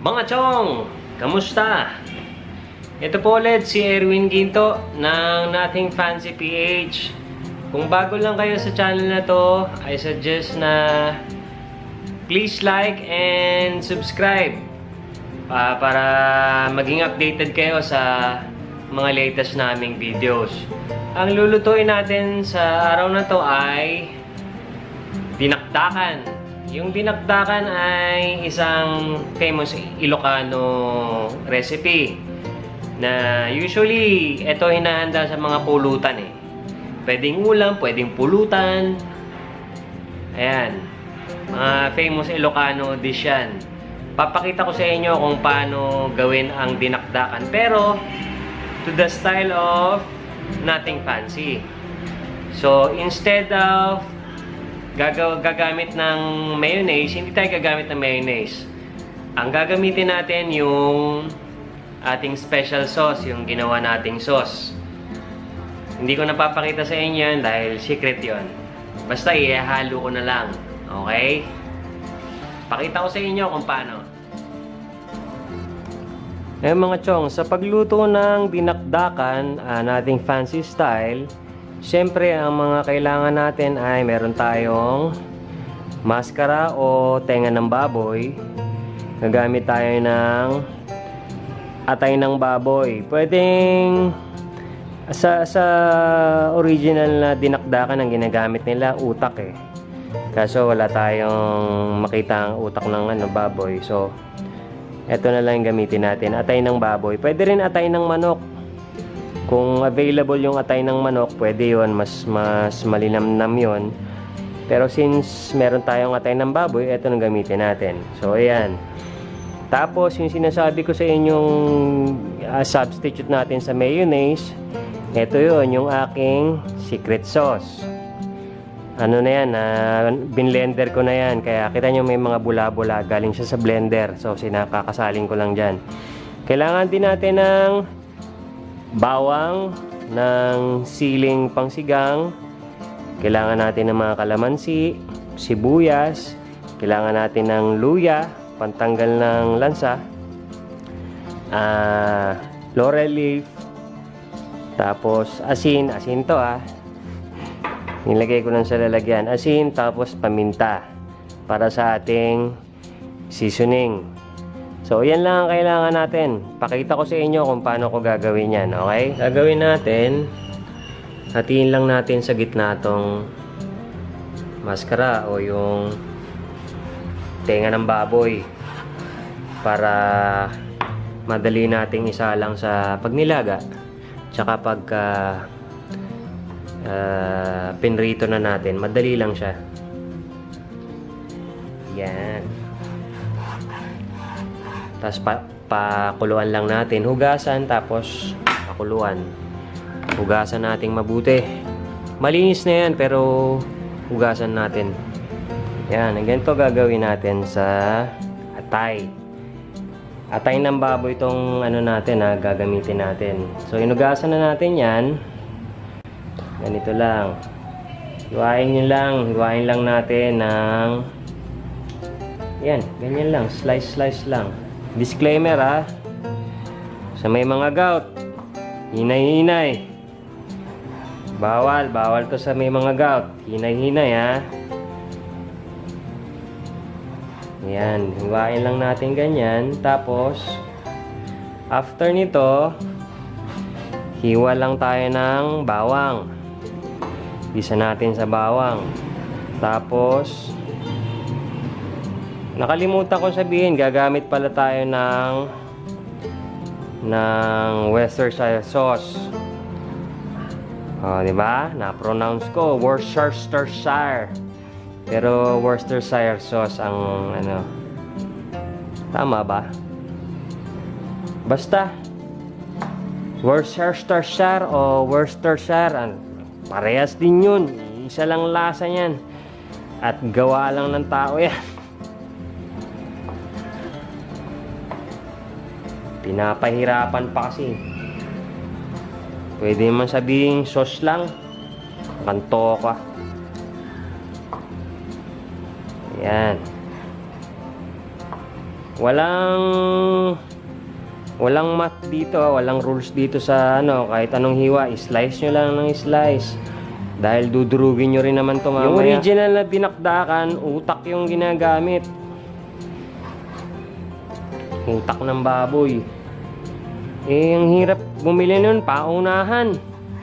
Mga chong, kamusta? Ito po ulit si Erwin Ginto ng Nothing Fancy PH. Kung bago lang kayo sa channel na to, I suggest na please like and subscribe para maging updated kayo sa mga latest naming videos. Ang lulutuin natin sa araw na to ay dinakdakan. Yung dinakdakan ay isang famous Ilocano recipe na usually ito hinahanda sa mga pulutan eh. Pwedeng ulam, pwedeng pulutan. Ayan. Mga famous Ilocano dish yan. Papakita ko sa inyo kung paano gawin ang dinakdakan. Pero, to the style of Nothing Fancy. So, instead of gagamit ng mayonnaise, hindi tayo gagamit ng mayonnaise. Ang gagamitin natin yung ating special sauce, yung ginawa nating sauce. Hindi ko napapakita sa inyo yan dahil secret yon. Basta ihahalo ko na lang. Okay? Pakita ko sa inyo kung paano. Mga chong, sa pagluto ng dinakdakan, nating fancy style, siyempre, ang mga kailangan natin ay meron tayong maskara o tenga ng baboy. Gagamit tayo ng atay ng baboy. Pwedeng sa original na dinakdakan ang ginagamit nila utak eh. Kaso wala tayong makita ang utak ng baboy. So, eto na lang gamitin natin. Atay ng baboy. Pwede rin atay ng manok. Kung available yung atay ng manok, pwede yun. Mas malinamnam yun. Pero since meron tayong atay ng baboy, ito nang gamitin natin. So, ayan. Tapos, yung sinasabi ko sa inyong substitute natin sa mayonnaise, ito yun, yung aking secret sauce. Ano na yan, binlender ko na yan. Kaya kita nyo may mga bula-bula. Galing siya sa blender. So, sinakakasaling ko lang dyan. Kailangan din natin ng bawang, ng siling pangsigang, kailangan natin ng mga kalamansi, sibuyas, kailangan natin ng luya, pantanggal ng lansa, laurel leaf, tapos asin to nilagay ko lang sa lalagyan, asin, tapos paminta para sa ating seasoning. So, yan lang ang kailangan natin. Pakita ko sa inyo kung paano ko gagawin yan, okay? Gagawin natin, hatiin lang natin sa gitna tong maskara o yung tenga ng baboy para madali nating isa lang sa pagnilaga. Tsaka pagka pinrito na natin, madali lang siya. Yan. Tapos pakuluan lang natin. Hugasan, tapos pakuluan. Hugasan natin mabuti. Malinis na yan, pero hugasan natin. Yan, ganito gagawin natin sa atay. Atay ng baboy itong natin, gagamitin natin. So, inugasan na natin yan. Ganito lang. Hiwain lang natin ng yan, ganyan lang. Slice lang. Disclaimer sa may mga gout, hinay-hinay. Bawal to sa may mga gout. Hinay-hinay Yan, hiwain lang natin ganyan. Tapos, after nito, hiwa lang tayo ng bawang. Isa natin sa bawang. Tapos, nakalimutan ko sabihin, gagamit pala tayo ng Worcestershire sauce. Di ba? Na-pronounce ko Worcestershire. Pero Worcestershire sauce ang tama ba? Basta Worcestershire o Worcestershire, parehas din yun. Isa lang lasa niyan. At gawa lang ng tao yan. Pinapahirapan pa kasi. Pwede man sabihing sauce lang. Kanto ka. Ayan. Walang math dito, walang rules dito sa ano, kahit anong hiwa, slice nyo lang ng slice. Dahil dudurugin nyo rin naman ito mamaya. Yung original na dinakdakan, utak yung ginagamit. Utak ng baboy. Eh, ang hirap bumili nun, paunahan.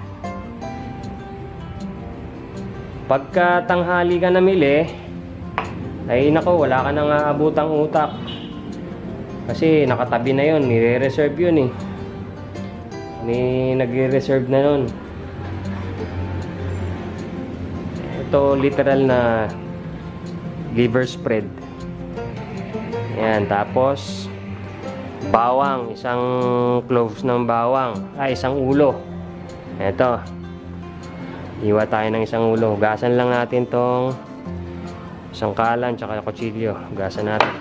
Pagka tanghali ka namili, ay nako, wala ka nang aabutang utak. Kasi nakatabi na yun, nire-reserve yun eh. Nagre-reserve na nun. Ito literal na liver spread. Ayan, tapos bawang, isang cloves ng bawang, isang ulo. Ito, iwa tayo ng isang ulo. Hugasan lang natin tong isang kalan tsaka kutsilyo. Hugasan natin.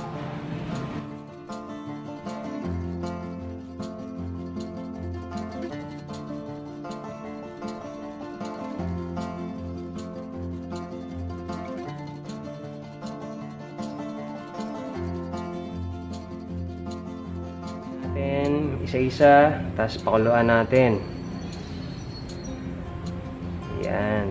Isa-isa, tapos pakuluan natin. Yan.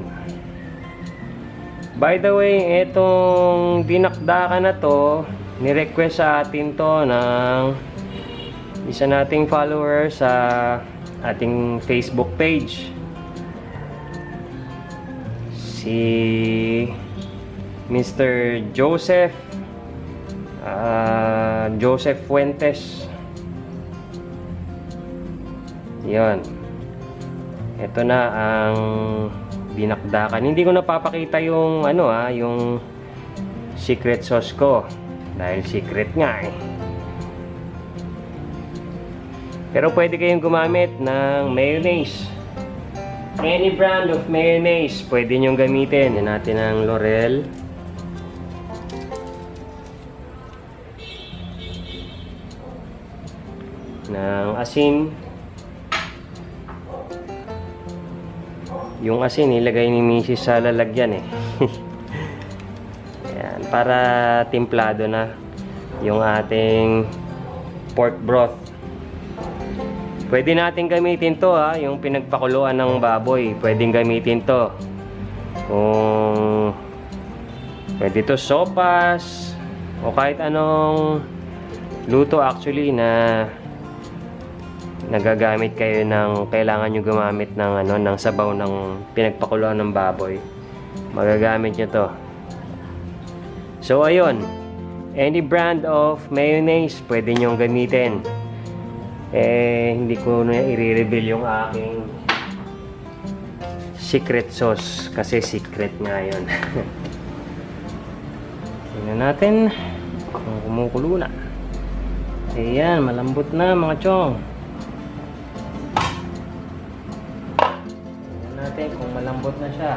By the way, itong dinakdakan na to, ni-request sa atin to ng isa nating follower sa ating Facebook page. Si Mr. Joseph Fuentes. Yon. Ito na ang dinakdakan. Hindi ko napapakita yung yung secret sauce ko dahil secret nga eh. Pero pwede kayong gumamit ng mayonnaise. Any brand of mayonnaise pwede nyo gamitin. Yan natin ang L'Oreal. Ng asin. Yung asin, nilagay ni Mrs. sa lalagyan eh. Ayan, para timplado na yung ating pork broth. Pwede natin gamitin to yung pinagpakuluan ng baboy. Pwedeng gamitin to. Kung pwede to sopas o kahit anong luto actually na nagagamit kayo ng kailangan nyo gumamit ng ng sabaw ng pinagpakuluan ng baboy, magagamit nyo to. So ayun, any brand of mayonnaise pwede nyo gamitin. Hindi ko na i-reveal yung aking secret sauce kasi secret nga yun. Tingnan natin kung kumukulo na. Ayan, malambot na mga chong. Kung malambot na siya.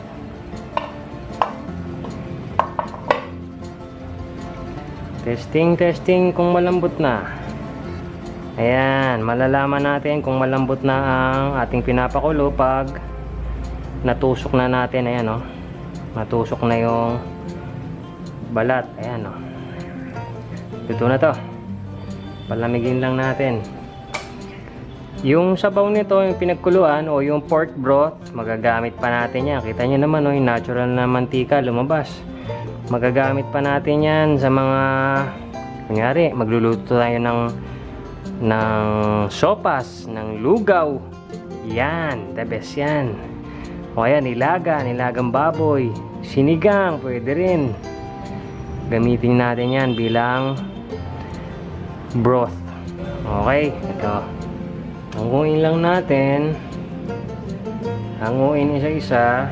Testing kung malambot na. Ayan, malalaman natin kung malambot na ang ating pinapakulo pag natusok na natin. Ayan natusok na yung balat. Ayan luto na to. Palamigin lang natin. Yung sabaw nito, yung pinagkuluan o yung pork broth, magagamit pa natin yan. Kita nyo naman, yung natural na mantika lumabas. Magagamit pa natin yan sa mga, kunyari, magluluto tayo ng sopas, ng lugaw. Yan, the best yan. O ayan, nilagang baboy, sinigang, pwede rin. Gamitin natin yan bilang broth. Okay, ito. Hanguin lang natin. Hanguin isa-isa.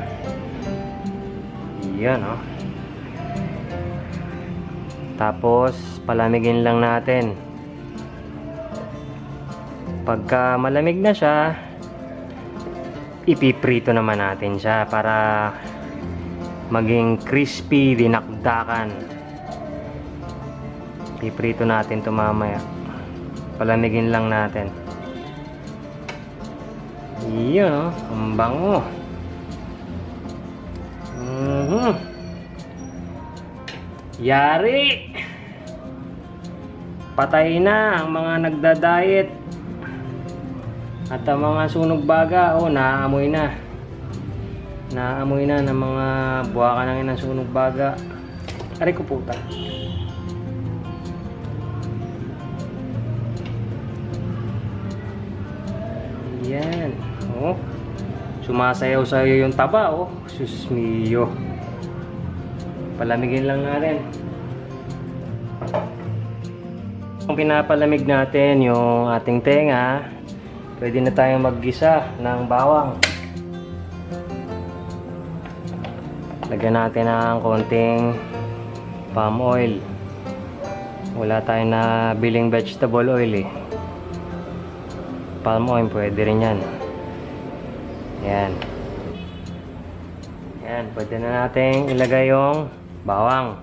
Yan Tapos palamigin lang natin. Pagka malamig na siya, ipiprito naman natin siya para maging crispy dinakdakan. Piprito natin ito mamaya. Palamigin lang natin. Iyon ang bango. Yari. Patay na ang mga nagda-diet. At ang mga sunog baga, oh, naaamoy na. Naaamoy na ng mga buwakan ng sunog baga. Aray ko puta. Yan. Oh. Sumasayaw-sayaw yung taba, oh. Sus mio. Palamigin lang natin. Kung pinapalamig natin yung ating tenga, pwede na tayong maggisa ng bawang. Lagyan natin ng konting palm oil. Wala tayong na biling vegetable oil eh. Palm oil pwede rin yan. Yan. Yan, pwede na natin ilagay yung bawang.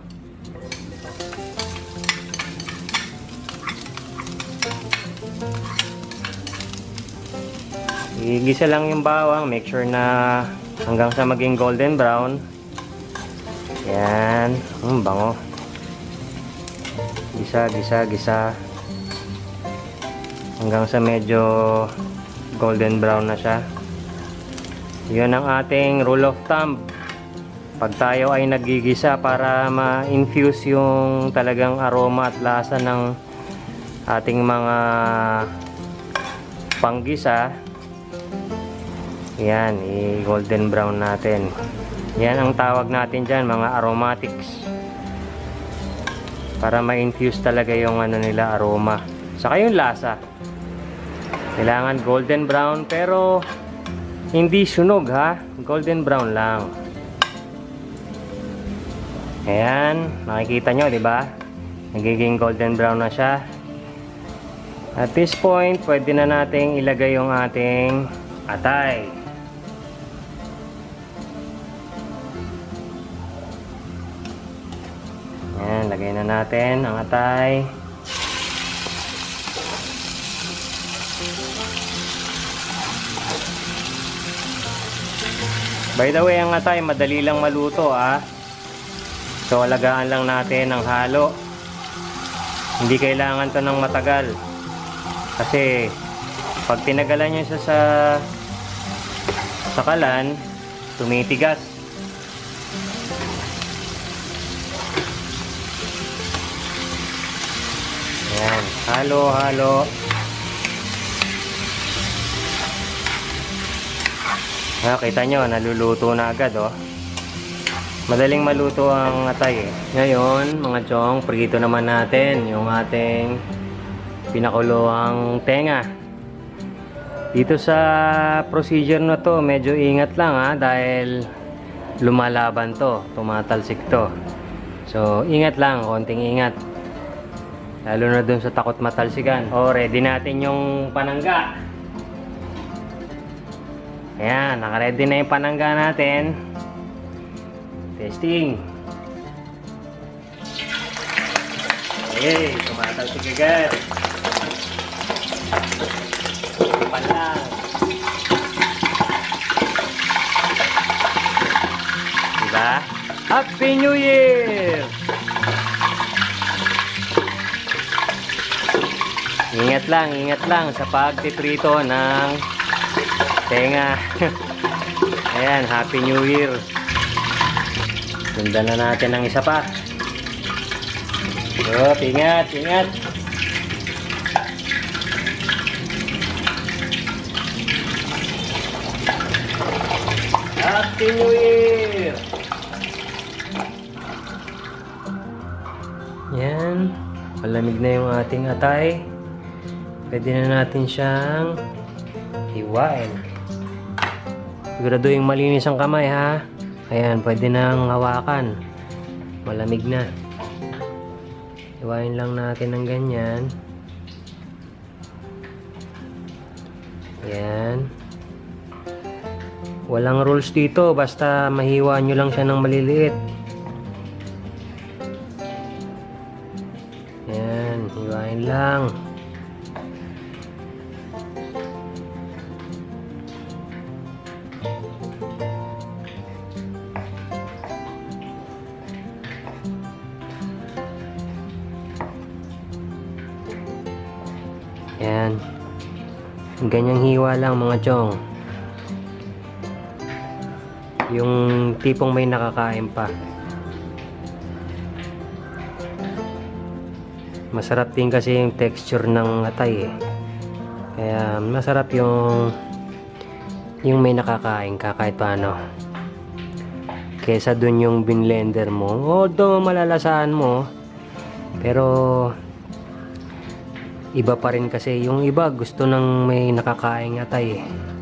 Igisa lang yung bawang, make sure na hanggang sa maging golden brown. Yan, bango. Gisa, gisa, gisa. Hanggang sa medyo golden brown na siya. Yun ang ating rule of thumb. Pag tayo ay nagigisa para ma-infuse yung talagang aroma at lasa ng ating mga panggisa, yan, i-golden brown natin. Yan ang tawag natin dyan, mga aromatics. Para ma-infuse talaga yung ano nila, aroma. Saka yung lasa. Kailangan golden brown pero hindi sunog ha. Golden brown lang. Ayan, makikita nyo, di ba? Nagiging golden brown na siya. At this point, pwede na nating ilagay yung ating atay. Ayan, lagay na natin ang atay. By the way, ang atay, madali lang maluto ah. So, alagaan lang natin ang halo. Hindi kailangan to ng matagal. Kasi, pag tinagalan nyo siya sa kalan, tumitigas. Ayan, halo, halo. Kita nyo, naluluto na agad oh. Madaling maluto ang atay eh. Ngayon, mga chong, prito naman natin yung ating pinakuloang tenga. Dito sa procedure na to, medyo ingat lang ha, dahil lumalaban to, tumatalsik to. So, ingat lang, konting ingat. Lalo na dun sa takot matalsikan. O, ready natin yung panangga. Ayan, naka-ready na yung panangga natin. Testing. Okay, tumatalsik agad. Palang. Diba? Happy New Year! Ingat lang sa pagtitrito ng tenga. Ayan, Happy New Year. Sundan na natin ang isa pa. So, ingat. Happy New Year! Yan. Malamig na yung ating atay. Pwede na natin siyang hiwain. Siguraduhin malinis ang kamay ha. Ayan, pwede nang hawakan. Malamig na. Hiwain lang natin ng ganyan. Ayan. Walang rules dito. Basta mahiwa nyo lang siya ng maliliit. Ayan, hiwain lang. Yan. Ganyang hiwa lang mga chong. Yung tipong may nakakain pa. Masarap din kasi yung texture ng atay eh. Kaya masarap yung may nakakain ka kahit paano. Kesa dun yung binlender mo. Although malalasaan mo, pero iba pa rin kasi. Yung iba gusto ng may nakakain atay eh.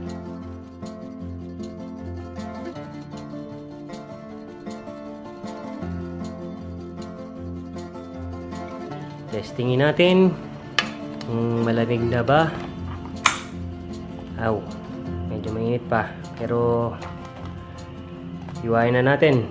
Testingin natin kung malamig na ba. Aw, medyo mainit pa, pero hiwain na natin.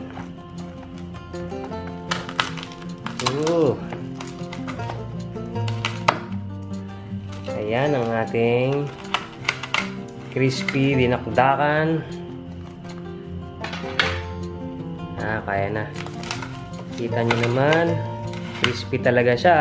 Ayan ang ating crispy dinakdakan. Kaya na. Kita nyo naman, crispy talaga siya.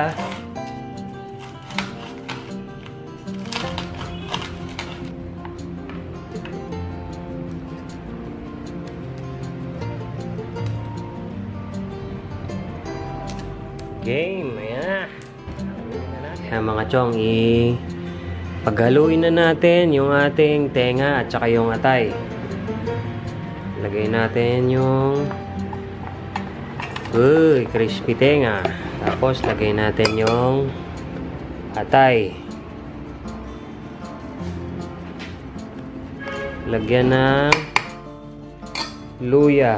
Game, ayan. Ayan mga chong, paghaluin na natin yung ating tenga at saka yung atay. Lagay natin yung crispy tenga. Tapos lagay natin yung atay. Lagyan ng luya.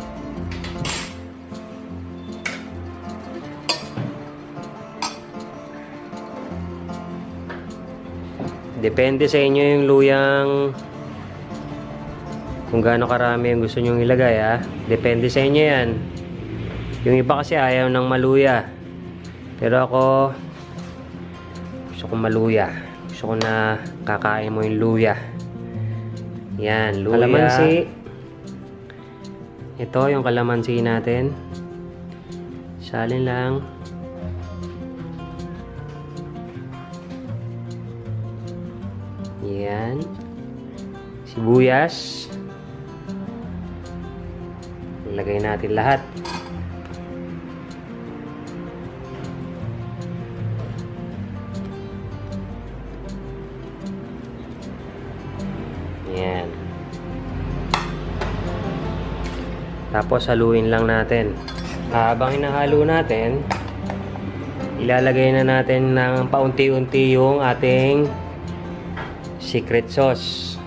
Depende sa inyo yung luyang kung gaano karami yung gusto nyong ilagay ha. Depende sa inyo yan. Yung iba kasi ayaw ng maluya. Pero ako gusto kong maluya. Gusto ko na kakain mo yung luya. Yan, luya. Kalamansi. Ito yung kalamansi natin. Salin lang. Yan. Sibuyas. Ilagay natin lahat. Yan. Tapos haluin lang natin. Habang hinahalo natin, ilalagay na natin ng paunti-unti yung ating secret sauce.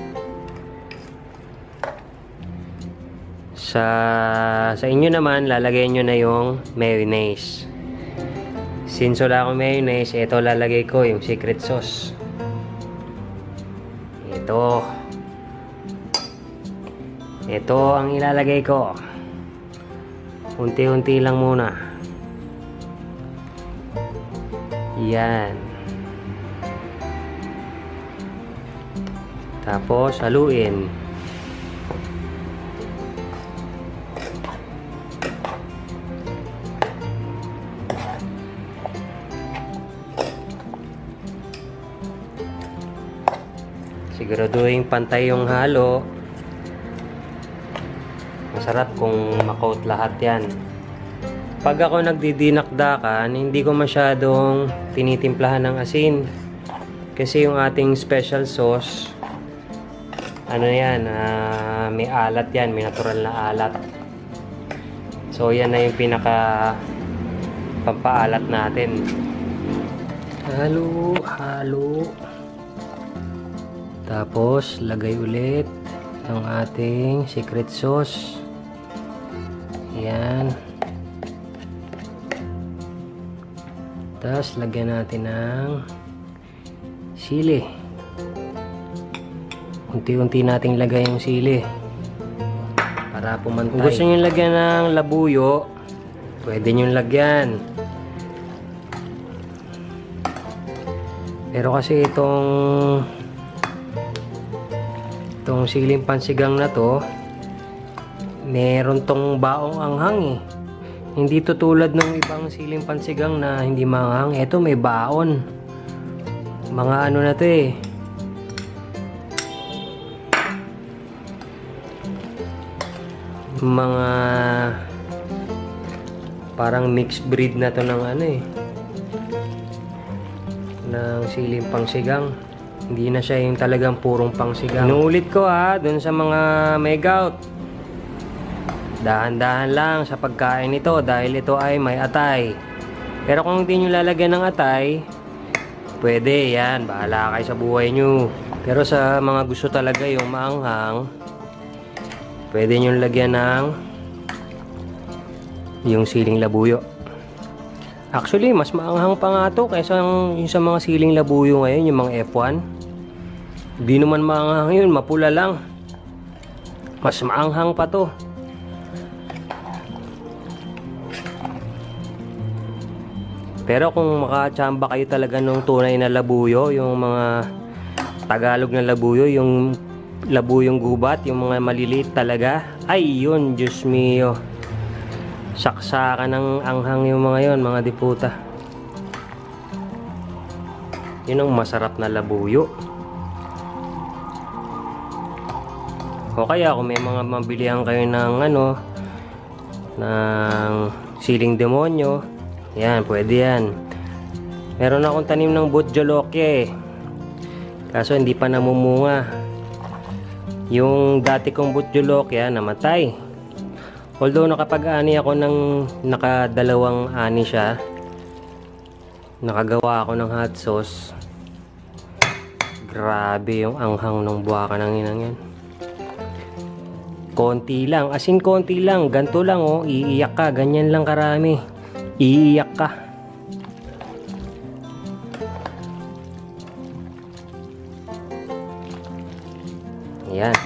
Sa inyo naman, lalagay nyo na yung mayonnaise. Since wala akong mayonnaise, ito lalagay ko yung secret sauce. Ito ang ilalagay ko. Unti-unti lang muna. Yan. Tapos haluin. Siguraduhin pantay yung halo. Masarap kung makoat lahat yan. Pag ako nagdidinakdakan, hindi ko masyadong tinitimplahan ng asin. Kasi yung ating special sauce, ano yan, may alat yan, may natural na alat. So yan na yung pinaka pampaalat natin. Halo, halo. Tapos lagay ulit ang ating secret sauce. Yan. Tapos lagyan natin ng sili. Unti-unti nating lagay yung sili para pumantay. Kung gusto nyo lagyan ng labuyo, pwede nyo lagyan. Pero kasi itong siling pansigang na to, meron tong baong anghang eh. Hindi to tulad ng ibang siling pansigang na hindi maanghang. Ito may baon. Mga ano na to eh. Mga parang mixed breed na to ng ano eh. Ng siling pangsigang. Hindi na siya yung talagang purong pangsigang. Inuulit ko ha, dun sa mga may gout. Dahan-dahan lang sa pagkain nito dahil ito ay may atay. Pero kung hindi nyo lalagyan ng atay, pwede yan. Bahala kayo sa buhay nyo. Pero sa mga gusto talaga yung maanghang, pwede nyo lagyan ng yung siling labuyo. Actually, mas maanghang pa nga to kaysa yung sa mga siling labuyo ngayon, yung mga F1. Di naman maanghang yun, mapula lang. Mas maanghang pa to. Pero kung makachamba kayo talaga ng tunay na labuyo, yung mga Tagalog na labuyo, yung labuyong gubat, yung mga maliliit talaga, ay yun, Diyos mio. Saksakan ng anghang yung mga yon, mga diputa. Yun ang masarap na labuyo. O kaya kung may mga mabilihan kayo ng ano, ng siling demonyo, yan, pwede yan. Meron akong tanim ng butjoloke, kaso hindi pa namumunga. Yung dati kong butjoloke, namatay. Although nakapag-ani ako ng nakadalawang ani siya, nakagawa ako ng hot sauce. Grabe yung anghang ng buwaka ng inang yan. Konti lang, as in konti lang, ganito lang oh, iiyak ka, ganyan lang karami. Iiyak ka. Ayan.